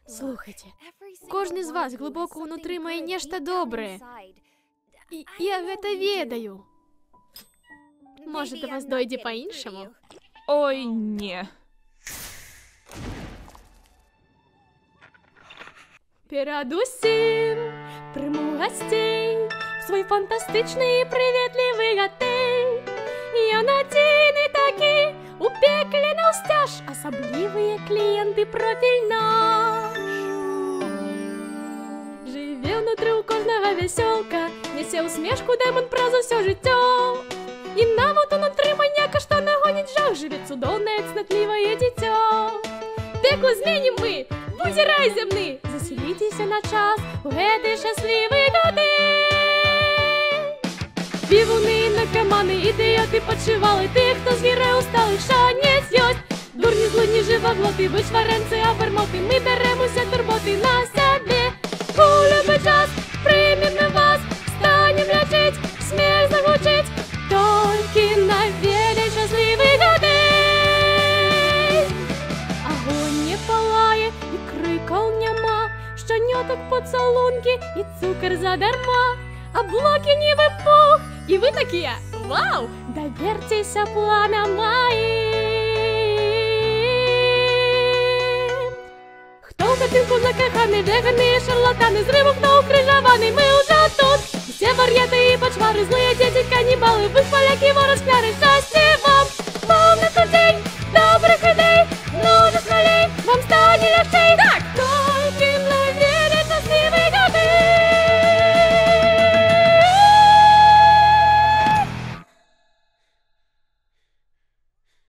Слухайте, кожны з вас глыбока ўнутры мае нешта добрае. І я гэта ведаю. Можа, да вас дойдзе па-іншаму? Ой, не. Перадусім прыму гасцей в свой фантастычны і прыветлівы гатэль. Ён адзін і такі у пекле наўсцяж, асаблівыя кліенты профіль наш. Жыве ўнутры ў кожнага вясёлка, нясе усмешку дэмон праз усё жыццё. І нават унутры маньяка, што нагоніць жах, жыве цудоўнае цнатлівае дзіцё. Пекло зменім мы, будзе рай зямны. Заселіцеся на час у гэты шчаслівы гатэль. Півуны, наркаманы, ідыёты, падшывалы, тых, хто звірэ усталых, шанец ёсць. Дурні, злыдні, жываглоты, вычварэнцы, абармоты, мы бярэм усе турботы на сябе. У любы час прымем на вас, станем лячыць, смех загучыць, толькі наведай шчаслівы гатэль. Агонь не палае і крыкаў няма, шчанётак пацалункі і цукар задарма. Аблокі нібы пух, і вы такія, вау, даверцеся планам маім. Хто ў гатынку закаханы, веганы, шарлатаны, зрыву хто укрыжаваны, мы ўжо тут. Усе вар'яты і пачвары, злыя дзеці, канібалы, вы палякі, воры, скляри, шчасце.